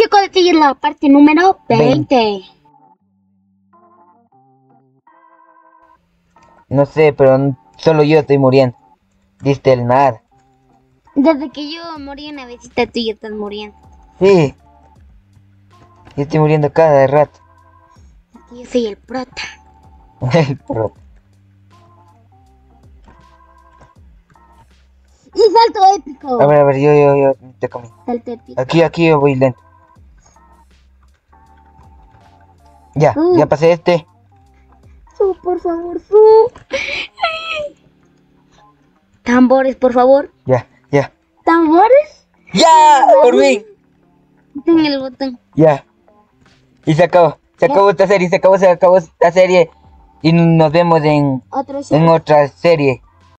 chicos, esta es la parte número 20. No sé, pero solo yo estoy muriendo. Diste el nada. Desde que yo morí una visita, tú ya estás muriendo. Sí. Yo estoy muriendo cada rato. Aquí yo soy el prota. El prota. Y salto épico. A ver, yo te comí. Salto épico. Aquí yo voy lento. Ya pasé este. Su, por favor, su. Tambores, por favor. Ya. ¿Tambores? ¡Ya! ¡Por fin! Ten el botón. Ya. Y se acabó. Se acabó esta serie, se acabó esta serie. Y nos vemos en Otro show. otra serie.